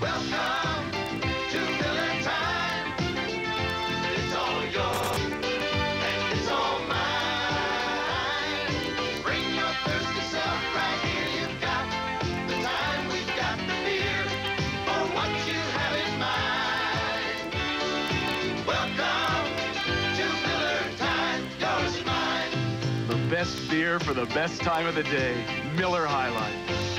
Welcome to Miller Time. It's all yours and it's all mine. Bring your thirsty self right here. You've got the time, we've got the beer for what you have in mind. Welcome to Miller Time. Yours and mine. The best beer for the best time of the day. Miller High Life.